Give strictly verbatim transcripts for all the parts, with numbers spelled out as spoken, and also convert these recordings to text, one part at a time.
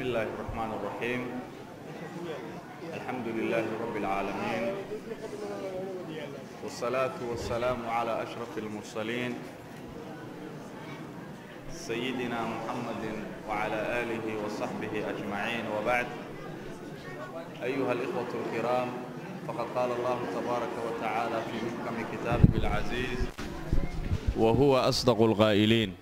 الله الرحمن الرحيم. الحمد لله رب العالمين، والصلاة والسلام على أشرف المرسلين سيدنا محمد وعلى آله وصحبه أجمعين، وبعد. أيها الإخوة الكرام، فقد قال الله تبارك وتعالى في محكم كتابه العزيز وهو أصدق القائلين: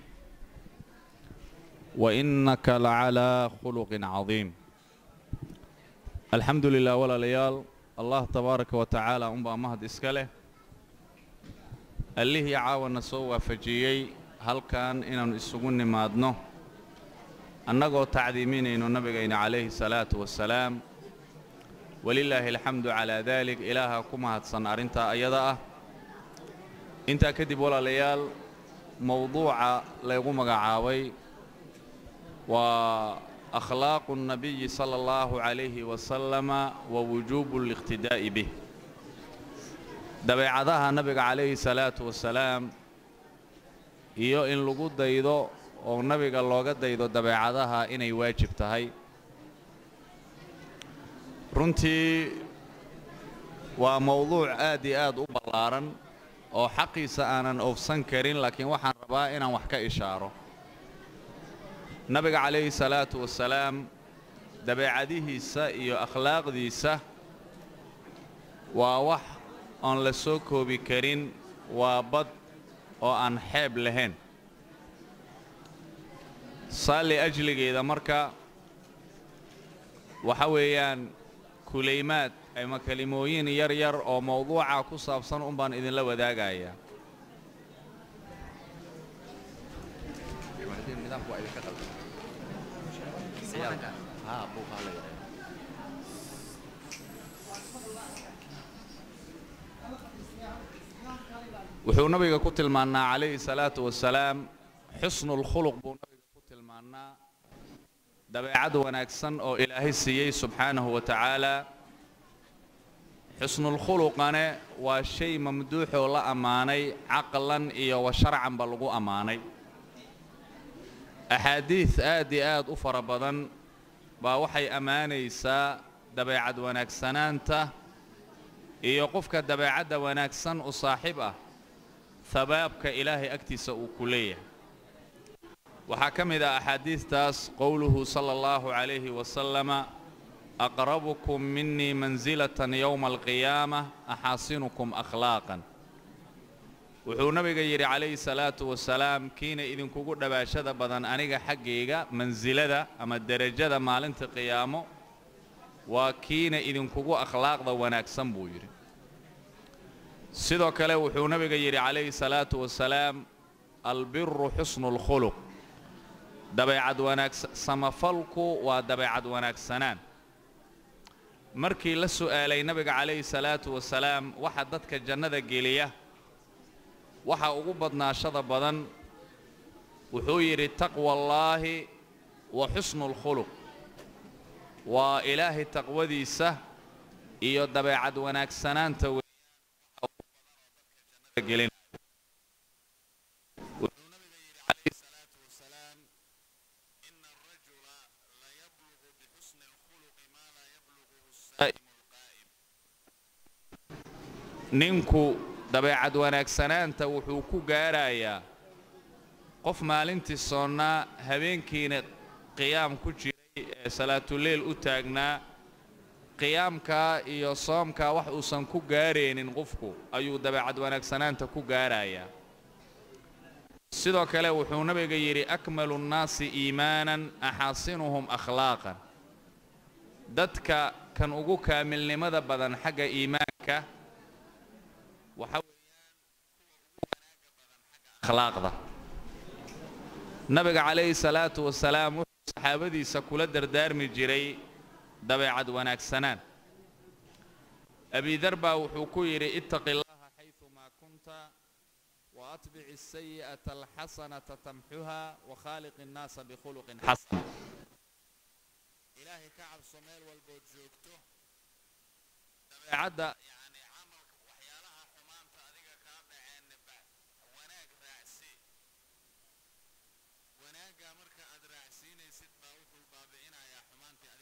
وإنك لعلى خلق عظيم. الحمد لله ولا ليال الله تبارك وتعالى أنبا مهد إسكاله اللي هي عاونا سوى فجيي هل كان إنه السجون مادنه أنقو تعظيمين إنه النبي عليه الصلاة والسلام، ولله الحمد على ذلك. إلها كما هتصنع أنت أيضا أنت كدب ولا ليال موضوع لا يقوم عاوي وأخلاق النبي صلى الله عليه وسلم ووجوب الاقتداء به. دبيعتها النبي عليه الصلاة والسلام iyo in lagu daydo oo nabiga looga daydo dabeecadaha inay waajib tahay. runtii waa mowduuc aad iyo aad u ballaaran oo xaqiisa aanan oofsan karin, laakiin waxaan rabaa inaan wax ka ishaaro. nabiga calayhi salaatu wasalaam dabeecadihiisa iyo akhlaaqdiisa waa wax aan la soo koobi karin, waa bad oo aan xeeb lahayn. saali ajligeeda marka waxa weeyaan kulaymaad ama kalimooyin yar yar oo mowduuca ku saabsan un baan idinla wadaagayaa. wuxuu nabiga ku tilmaanaa calayhi salaatu wasalaam xusnul khuluq buu nabiga ku tilmaanaa, dabeecad wanaagsan oo ilaahay siiyey subxaanahu wa tacaala. xusnul khuluqane waa shay mamduuxoo la ammaanay caqlan iyo wa sharcanba lagu ammaanay. axaadiid aad iyo aad u fara badan baa waxay ammaanaysaa dabeecad wanaagsanaanta iyo qofka dabeecadda wanaagsan u saaxiib ah habaabka ilaahay agtiisa uu ku leeyahay. waxaa ka mid ah axaadiistaas qowluhu sala allahu calayhi wasalama: aqrabukum minii mansilatan yowma alqiyaamah axaasinukum akhlaaqan. wuxuu nabiga yidhi calayhi salaatu wasalaam, kiina idinkugu dhawaashada badan aniga xaggayga mansilada ama derajada maalinta qiyaamo waa kiina idinkugu akhlaaqda wanaagsan buu yidhi. sidoo kale wuxuu nabiga yidhi calayhi salaatu wasalaam: albiru xusnu lkhuluq. dabeecad wanaagsan samafalku waa dabeecad wanaagsanaan. markii la su'aalay nabiga calayhi salaatu wasalaam waxa dadka jannada geliya waxa ugu badnaashada badan, wuxuu yidhi: taqwa allaahi wa xusnu lkhuluq. waa ilaahay taqwadiisa iyo dabeecad wanaagsanaanta gelin. wuxuu nabiga yidhi calayhi salaatu wasalaam: ina arajula la yablugu bixusni alkhuluqi maa laa yabluguhu saa'imu alqaa'im. ninku dabeecad wanaagsanaanta wuxuu ku gaarayaa qof maalintii soonnaa habeenkiina qiyaam ku jiray ee salaatuleyl u taagnaa. qiyaamkaa iyo soomkaa wax uusan ku gaaraynin qofku ayuu dabeecad wanaagsanaanta ku gaarayaa. sidoo kale wuxuu nabiga yidhi: akmalu nnaasi iimaanan axaasinuhum akhlaaqan. dadka kan ugu kaamilnimada badan xagga iimaanka waxa weeyaan kuwa ugu wanaaga badan xagga akhlaaqda. nabiga calayhi salaatu wasalaam wuxuu saxaabadiisa kula dardaarmi jiray dabeecad wanaagsanaan. abidar baa wuxuu ku yidhi: ittaqi llaha xayumaa kunta wa atbici asayi'ata alxasanata tamxuha wa khaaliqi nnaasa bikhuluqin xasan. ilaahay ka cabso meel walbood joogto, dabeecadda yani camalka waxyaalaha xumaanta adiga kaa dhaceenna wanaag raacsii. wanaagga marka aad raacsiinaysid baa wuxuu baabi'inayaa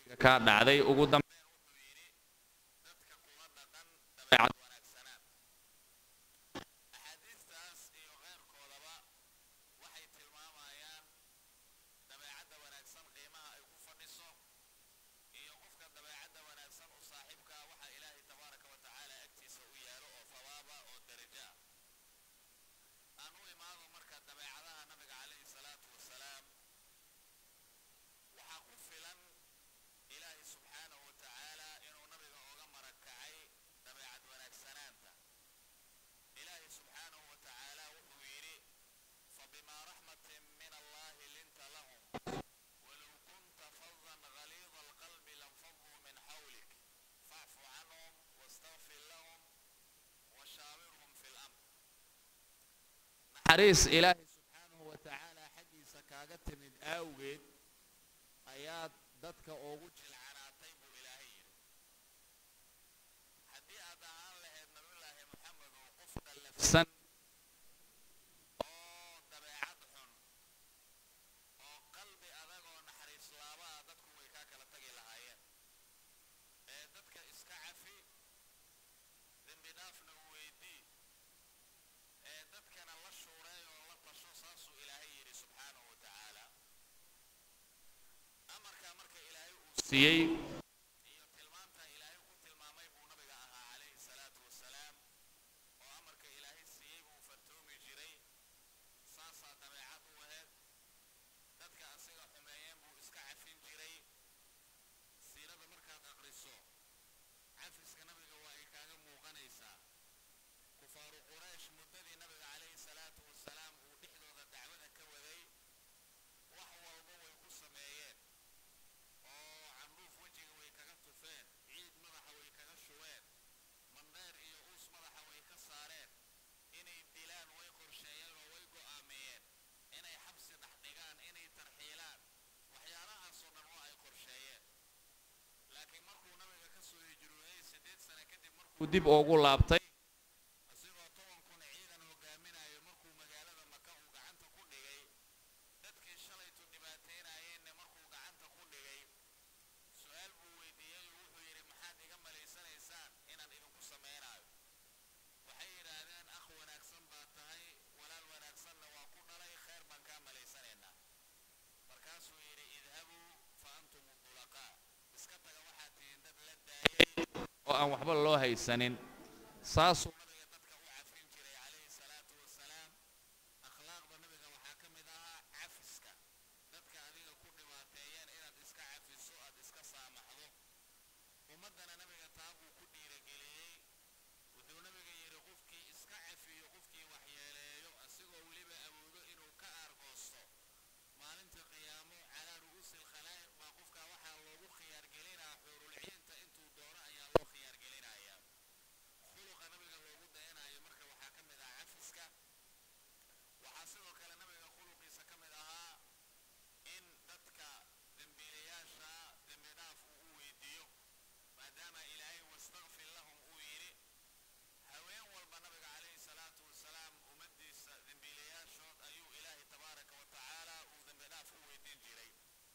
ka dhacday ugu dambeyn wuxuu yiri dadka kuma dhaqan dabeecad wanaagsanaan axaadiistaas iyo qeyrkoodaba waxay tilmaamayaan dabeecadda wanaagsan qiimaha ay ku fadhiso iyo qofka dabeecadda wanaagsan u saaxiibka waxa ilaahay tabaaraka wa tacaala agtiisa u yaalo oo thawaaba oo darajo ah aan u imaado marka dabeecadaha nabiga calayhi salaatu wasalaam waxaa ku filan ilaahay subxaanahu wa tacaala inuu nabiga oga marakacay dabeecad wanaagsanaanta ilaahay subxaanahu wa tacaala wuxuu yidhi fabimaa raxmatin min allahi linta lahum walow kunta fadan galiida alqalbi lanfaduu min xawlik facfu canhum wastakfir lahum washaawirhum fi lamr naxariis ilaahay subxaanahu wa tacaala xaggiisa kaaga timid aawgeed ayaad dadka ugu jilcanaatay buu ilaahay yidhi haddii aad ahaan lahayd nabiyullaahi maxamed oo qof qallafsan oo dabeecad xun oo qalbi adag oo naxariis laaba ah dadku way kaa kala tagi lahaayeen ee dadka iska cafi dembi dhaafna u weydii ee dadkana la shuuray oo la tasho saasuu ilaahay yidhi subxaanahu wa tacaala amarkaa marka ilaahay uu siiyey iyo tilmaanta ilaahay ku tilmaamay buu nabiga ahaa calayhi salaatu wasalaam oo amarka ilaahay siiyey buu fartoomi jiray saasaa dabeecad u aheyd dadka asiga xumeeyeen buu iska cafin jiray siirada markaad aqriso cafiska nabiga waa ay kaaga muuqanaysaa kufaaru quraysh muddadii nabiga calayhi salaatu wasalaam uu dhexdooda dacwada ka waday wax walba way ku sameeyeen oo candhuuf wejiga way kaga tufeen ciid madaxa way kaga shubeen mandheer iyo uus madaxa way ka saareen inay dilaan way qorsheeyeen oo way go'aamiyeen inay xabsi dhex dhigaan inay tarxiilaan waxyaalahaasoo dhan oo ay qorsheeyeen laakiin markuu nabiga ka soo hijrooday siddeed sano kadib markuu dib ugu laabtay asigoo toban kun ciidan hogaaminayo markuu magaalada maka uu gacanta ku dhigay dadkii shalaytu dhibaataynayeenna markuu gacanta ku dhigay su-aal buu weydiiyey oo wuxuu yidhi maxaad iga malaysanaysaan inaan idinku samaynayo waxay yidhaahdeen akh wanaagsan baa tahay walaal wanaagsanna waa ku dhalay khayr baan kaa malaysanaynaa markaasuu yidhi idhabuu fa antum udulaqaa iska taga waxaad tihiin dad la daayay oo aan waxba loo haysanin saasuu nabiga dadka u cafin jiray calayhi salaatu wasalaam akhlaaqda nabiga waxaa ka mid ahaa cafiska dadka adiga ku dhibaateeyeen inaad iska cafiso aad iska saamaxdo ummaddana nabiga taa buu ku dhiirageliyey wuxuu nabiga yidhi qofkii iska cafiyo qofkii waxyeeleeyo asigoo weliba awoodo inuu ka aargoosto maalinta qiyaamo calaa ru'uusi alkhalaa'iq baa qofka waxaa loogu khiyaargelinaa xuurulciinta intuu doono ayaa loo khiyaargelinayaa khuluqa nabiga loogu dayanayo marka waxaa ka mid ah cafiska waxaa sidoo kale nabiga khuluqiisa ka mid ahaa in dadka dembiilayaasha dembi dhaaf uu u weydiiyo maadaama ilaahay wastakfir lahum uu yidhi haween walba nabiga calayhi salaatu wasalaam ummaddiisa dembiilayaashood ayuu ilaahay tabaaraka wa tacaala uu dembi dhaaf u weydiin jiray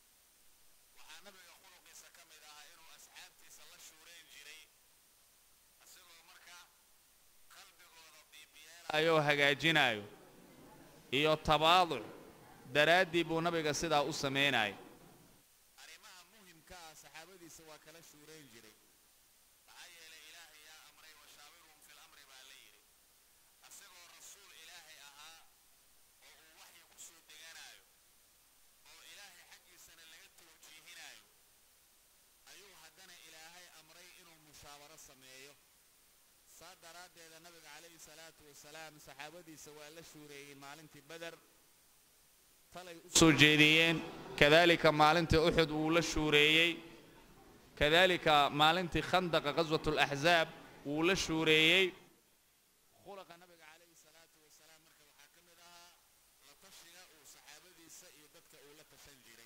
waxaa nabiga khuluqiisa ka mid ahaa inuu asxaabtiisa la shuurayn jiray asigoo marka qalbigooda diibyeelayo hagaajinayo iyo tabaaduc daraaddii buu nabiga sidaa u samaynaya arrimaha muhimka ah saxaabadiisa waa kala shuurayn jiray maxaa yeelay ilaahay yaa amray washaawirhum fi lamri baa la yidhi asigoo rasuul ilaahay ahaa oo uu waxyi ku soo deganayo oo ilaahay xaggiisana laga tawjiihinayo ayuu haddana ilaahay amray inuu mushaawaro sameeyo saa daraaddeeda nabiga calayhi salaatu wasalaam saxaabadiisa waa la shuureeyey maalintii beder talay u soo jeediyeen kadaalika maalintii uxud wuu la shuureeyey kadaalika maalintii khandaqa qaswatu alaxzaab wuu la shuureeyey khulaqa nabiga calayhi salaatu wasalaam marka waxaa ka mid ahaa la tashiga uu saxaabadiisa iyo dadka uu la tashan jiray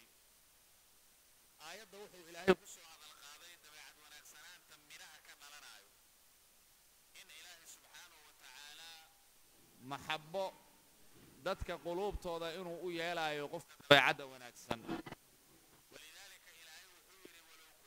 aayadda wuxuu ilaahay ku soo hadal qaaday dabeecad wanaagsanaanta midhaha ka dhalanayo in ilaahay subxaanahu wa tacaala maxabbo dadka quluubtooda inuu u yeelayo qofka dabeecadda wanaagsan walidaalika ilaahay wuxuu yidhi walow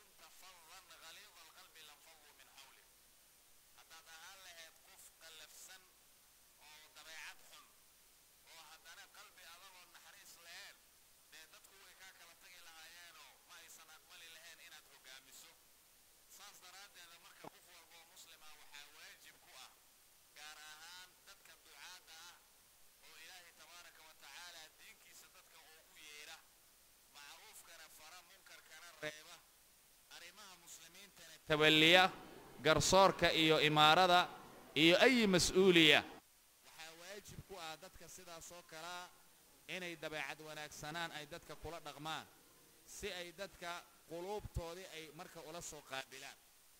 تولية قرصورك إيو إمارة إيو أي مسؤولية واجب كو آدتك سيدا سوكرا إني دبيعد وناكسنان أي دتك كولا دغمان سي أي دتك قلوب تودي أي مركا أولا سو قابلان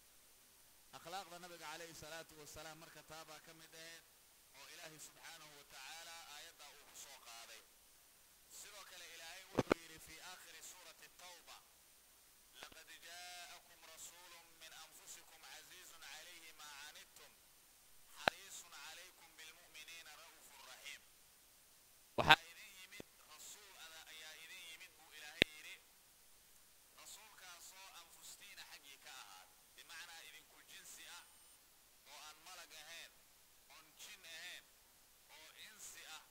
أخلاق النبي عليه الصلاة والسلام مركا تابا كمدين وإلهي سبحانه وتعالى آيات أو سو قادي سيروك الإلهي وحيري في آخر سورة التوبة لقد جاءكم رسول من أنفسكم عزيز عليه ما عنتم حريص عليكم بالمؤمنين رؤوف رحيم وحايدين يمد رسول أنا يا إذن يمد بو إلهي يري رسول كاسو أنفستين حقي كأهاد بمعنى إذن كل جنسي أه وأن ملق أهين وأن جن أهين وإنسي أه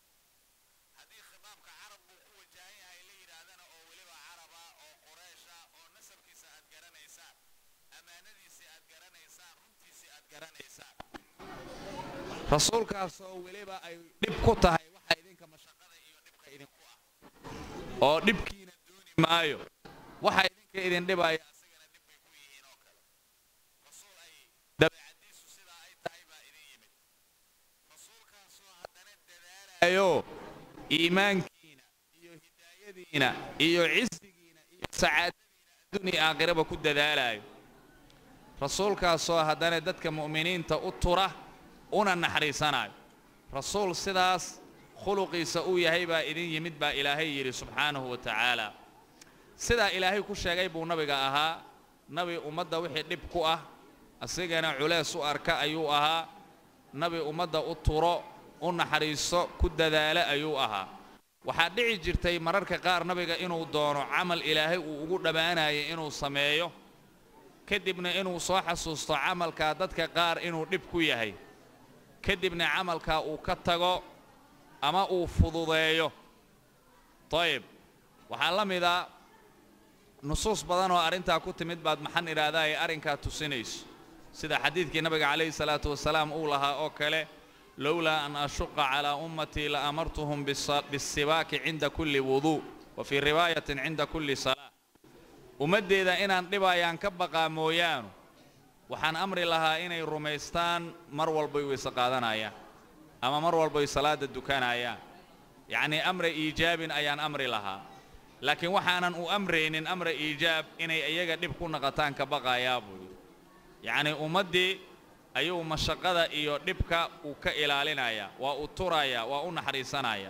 هذه خطاب كعرب بقوة جاهي هاي لير هذانا أو ولبا عربا أو قريشا أو نسب كي سأد قران إيسان أمانة دي سأد قران إيسان رمتي سأد قران إيسان رسول كاسو ولبا أي نبكو تهي وحا إذنك مشاقة إيو نبكا إذنكو أه أو نبكينا دوني مايو وحا إذنك إذن نبا يا أسيقنا نبكي كويهين أوكال رسول أي دبي عديسو سيدا أي تايبا إذن يمد رسول كاسو هدنا الدلالة أيو إيمانكينا إيو هدايدينا إيو عزقينا إيو سعادتينا الدنيا آخرة كو الدلالة أيو رسول كاسو هدنا ددك مؤمنين تأطره una naxariisanayo rasuul sidaas khuluqiisa uu yahay baa idin yimid baa ilaahay yiri subxaanahu wa tacaala sidaa ilaahay ku sheegay buu nabiga ahaa nabi ummadda wixii dhib ku ah asigana culeys u arka ayuu ahaa nabi ummadda u turo u naxariiso ku dadaala ayuu ahaa waxaa dhici jirtay mararka qaar nabiga inuu doono camal ilaahay uu ugu dhammaanayo inuu sameeyo kadibna inuu soo xasuusto camalka dadka qaar inuu dhib ku yahay kadibna camalka uu ka tago ama uu fududeeyo طيب waxa la mida nusuus badan oo arinta ku timid baad maxan iraadaay arinka tusinayso sida xadiidkii nabiga kaleey salaatu wasalaam uu lahaa oo kale lawla an ashqa ala ummati la amartuhum bis-siwaak 'inda kulli wudu wa fi riwayatin 'inda kulli salah umadeeda inaan dhibayaan ka baqaa mooyaan waxaan amri lahaa inay rumaystaan mar walba way saqaadanayaan ama mar walba ay salaada dukanayaan yaani amri iijaabin ayaan amri lahaa laakiin waxaanan u amreynin amri iijaab inay ayaga dib ku naqataan ka baqayaa buu yaani ummadii ayuu mashaqada iyo dhibka uu ka ilaalinaya waa u turaya waa u naxariisanaya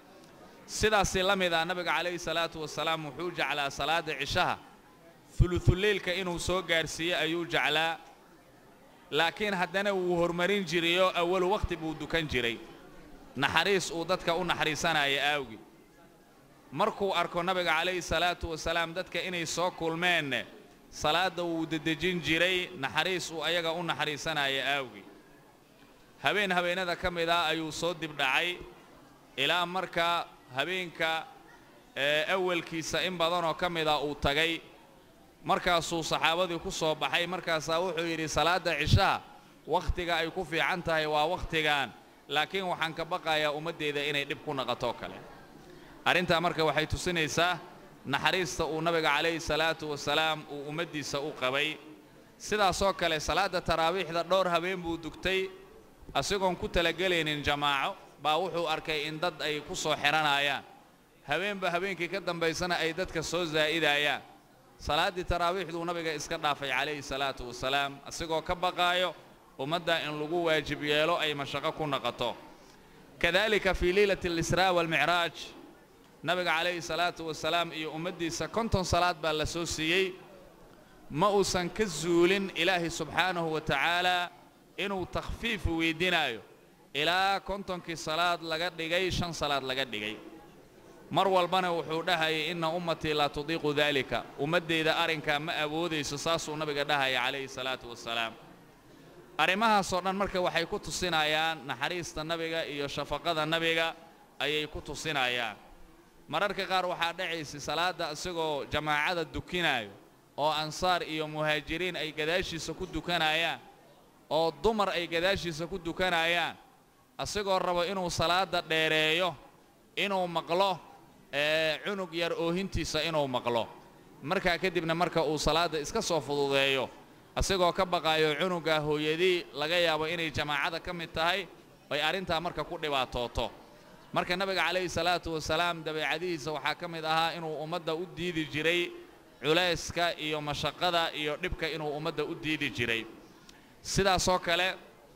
sidaas lamida nabiga kaleey salaatu wasalaam wuxuu jeclaa salaada cishaha thuluthul leelka inuu soo gaarsiyo ayuu jeclaa laakiin haddana uu hormarin jiriyo awal waqti buu dukan jiray naxariis uu dadka u naxariisanaya aawgi markuu arko nabiga kaleey salaatu wasalaam dadka inay soo kulmeen salaada uu dadajin jiray naxariis uu ayaga u naxariisanaya aawgi habeen habeenada kamida ayuu soo dib dhacay ilaa marka habeenka ee awalkiisa in badan oo kamida uu tagay markaasuu saxaabadii ku soo baxay markaas wuxuu yiri salaada cishaa waqtiga ay ku fiican tahay waa waqtigan laakiin waxaan ka baqayaa ummadeeda inay dib ku naqato kale arinta marka waxay tusinaysaa naxariista uu nabiga kaleey salaatu wasalaam uu ummadiisa u qabay sidaas oo kale salaada taraawiixda dhowr habeen buu dugtay asigoon ku talagaleynin jamaaco baa wuxuu arkay in dad ay ku soo xiranayaan habeenba habeenkii ka dambeysana ay dadka soo zaa'idayaan salaadii taraawiixdu nabiga iska dhaafay kaleey salaatu wasalaam asigoo ka baqaayo ummadda in lagu waajib yeelo ay mashaqo ku naqato kadalika fi leelati al-israa wal mi'raaj nabiga kaleey salaatu wasalaam iyo ummadiisa konton salaad baa la soo siiyay ma uusan ka zuulin ilaahi subhanahu wa ta'ala inuu takhfiif weydinaayo ilaa kontonkii salaad laga dhigay shan salaad laga dhigay mar walbana wuxuu dhahay inna ummati la tudiqu dhalika ummadeeda arinka ma awoodeyso saasuu nabiga dhahay kaleey salaatu wasalaam arimahaas oo dhan marka waxay ku tusinayaan naxariista nabiga iyo shafaqada nabiga ayay ku tusinayaan mararka qaar waxa dhacaysay salaada asagoo jamaacada dukinayo oo ansaar iyo muhaajiriin ay gadaashiisa ku dukanayaan oo dumar ay gadaashiisa ku dukanayaan asagoo rabo inuu salaada dheereeyo inuu maqlo ee cunug yar oo hintiisa inuu maqlo marka kadibna marka uu salaada iska soo fududeeyo asigoo ka baqaayo cunuga hooyadii laga yaabo inay jamaacada ka mid tahay ay arinta marka ku dhibaatooto marka nabiga kaleey salaatu wasalaam dabeecadiisa waxa ka mid ahaa inuu ummadda u diidi jiray culayska iyo mashaqada iyo dhibka inuu ummadda u diidi jiray sidaas oo kale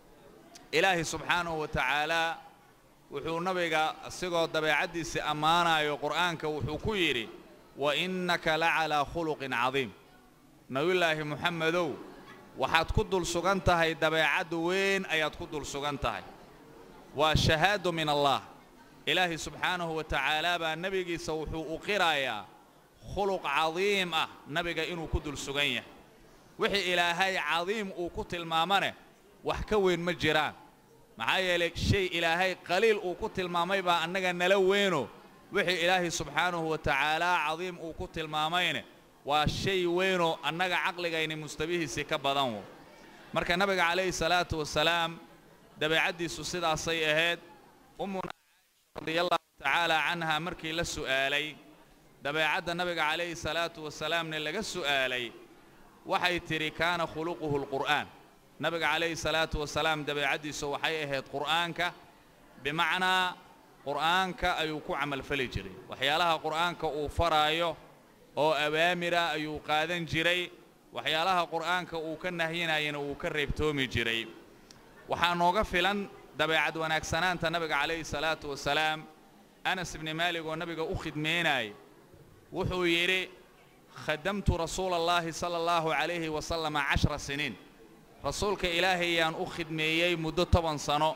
ilaahi subhanahu wa ta'ala wuxuu nabiga asigoo dabeecadiisa amaanayo quraanka wuxuu ku yiri wa innaka la'ala khuluqin 'azim nabiyullaahi muhammadow waxaad ku dul sugan tahay dabeecad weyn ayaad ku dul sugan tahay wa shahaadu min allah ilaahi subhanahu wa ta'ala ba nabigiisa wuxuu u qiraaya khuluq 'azim ah nabiga inuu ku dul sugan yahay wixii ilaahay 'azim uu ku tilmaamane wax ka weyn ma jiraan maxaa yeelay shay ilaahay qaliil uu ku tilmaamay baa annaga nala weyno wixii ilaahay subhanahu wa ta'ala 'azim uu ku tilmaamayne waa shay weyno annaga aqligayna mustabihiisi ka badan marka nabiga kaleey salaatu wasalaam dabeecadiisu sidaasay ahayd ummuna radiyallahu ta'ala anha markii la su'aalay dabeecada nabiga kaleey salaatu wasalaamna laga su'aalay waxay tiri kaana khuluquhu alquran nabiga kaleey salaatu wasalaam dabeecadiisu waxay ahayd quraanka bimaana quraanka ayuu ku amal fali jiray waxyaalaha quraanka uu faraayo oo awaamira ayuu qaadan jiray waxyaalaha quraanka uu ka nahyinayna uu ka reebtoomi jiray waxa nooga filan dabeecad wanaagsanaanta nabiga kaleey salaatu wasalaam Anas ibn Malik oo nabiga u khidmeynay wuxuu yiri khadamtu rasuulallahi sallallahu alayhi wa sallam 'ashra sinin rasuulka ilaahay yaan u khidmeeyay muddo toban sano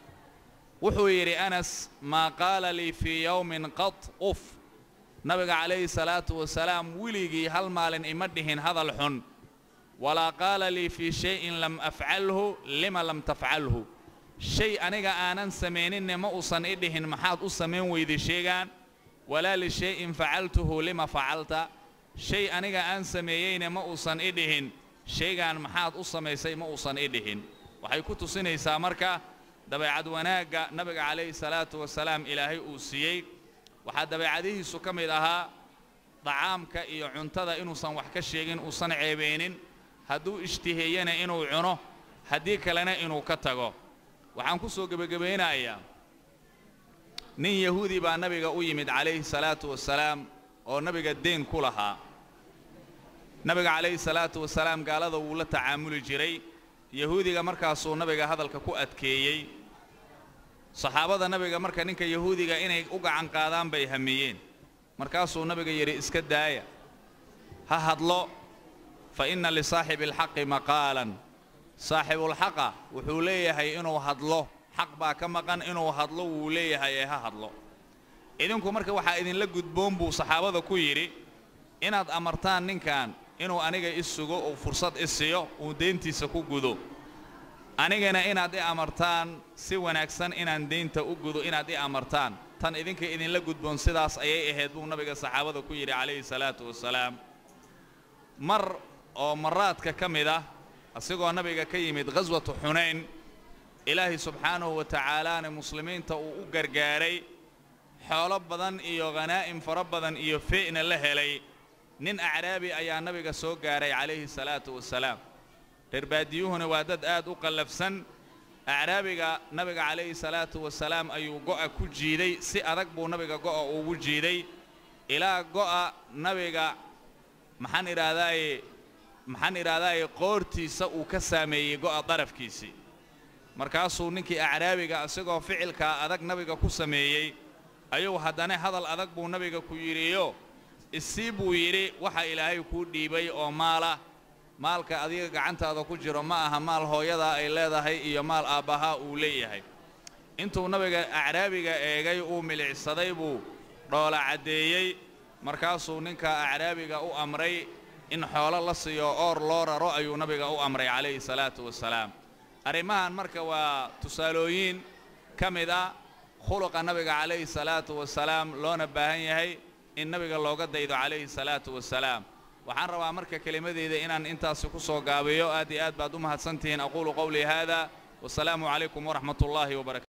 wuxuu yiri Anas ma qala li fi yawmin qat uf nabiga kaleey salaatu wasalaam wiligii hal maalin ima dhihin hadal xun wala qala li fi shay'in lam af'alhu lima lam taf'alhu shay aniga aanan sameeynin ma uusan idhihin maxaad u sameyn weyday sheegan wala li shay'in fa'altuhu lima fa'alta shay aniga aan sameeyayna ma uusan idhihin sheegan maxaad u sameysay ma uusan idhihin waxay ku tusinaysaa marka dabeecad wanaaga nabiga kaleey salaatu wasalaam ilaahay uu siiyay waxa dabeecadihiisu ka mid ahaa dacaamka iyo cuntada inuusan wax ka sheegin uusan ceebeenin hadduu ishtiheeyana inuu cuno haddii kalena inuu ka tago waxaan ku soo gabagabeynayaa nin yahuudi baa nabiga u yimid kaleey salaatu wasalaam oo nabiga deen ku lahaa nabiga kaleey salaatu wasalaam gaalada uu la tacaamuli jiray yahuudiga markaasuu nabiga hadalka ku adkeeyay saxaabada nabiga marka ninka yahuudiga inay u gacan qaadaan bay hamiyeen markaasuu nabiga yiri iska daaya ha hadlo fa inna li saahibil haqqi maqalan saahibul haqqa wuxuu leeyahay inuu hadlo xaq baa ka maqan inuu hadlo wuu leeyahay ee ha hadlo idinku marka waxa idin la gudboon buu saxaabada ku yiri inaad amartaan ninkan inuu aniga isugo oo fursad isiyo oo deentiisa ku gudo anigana inaad i amartaan si wanaagsan inaan deenta u gudo inaad i amartaan tan idinka idin la gudboon sidaas ayay ahayd buu nabiga saxaabada ku yiri kaleey salaatu wasalaam mar oo maraadka kamida asigoo nabiga ka yimid ghazwatu hunayn ilaahi subhanahu wa ta'ala muslimiinta uu u gargaaray xoolo badan iyo ganaa'im fara badan iyo fiina la helay nin acraabi ayaa nabiga soo gaaray kaleey salaatu wasalaam irbaadiyuhuna waa dad aad u qalafsan acraabiga nabiga kaleey salaatu wasalaam ayuu go'a ku jiiday si adag buu nabiga go'a ugu jiiday ilaa go'a nabiga maxaan iraadaay maxaan iraadaay qoortiisa uu ka saameeyay go'a darafkiisi markaasuu ninkii acraabiga asagoo ficilka adag nabiga ku sameeyay ayuu haddana hadal adag buu nabiga ku yiriyo isii buu yiri waxa ilaahay ku dhiibay oo maala maalka adiga gacantaada ku jiro ma aha maal hooyada ay leedahay iyo maal aabaha uu leeyahay intuu nabiga acraabiga eegay uu milicsaday buu dhoola cadeeyay markaasuu ninka acraabiga u amray in xoolo la siiyo oor loo raro ayuu nabiga u amray kaleey salaatu wasalaam arimahan marka waa tusaalooyin kamida khuluqa nabiga kaleey salaatu wasalaam loona baahan yahay in nabiga looga daydo kaleey salaatu wasalaam waxaan rabaa marka kalimadeeda inaan intaas ku soo gaabiyo aad iyo aad baad u mahadsantihiin aqulu qawli hada wasalaamu calaykum waraxmatullaahi wabarakaatuh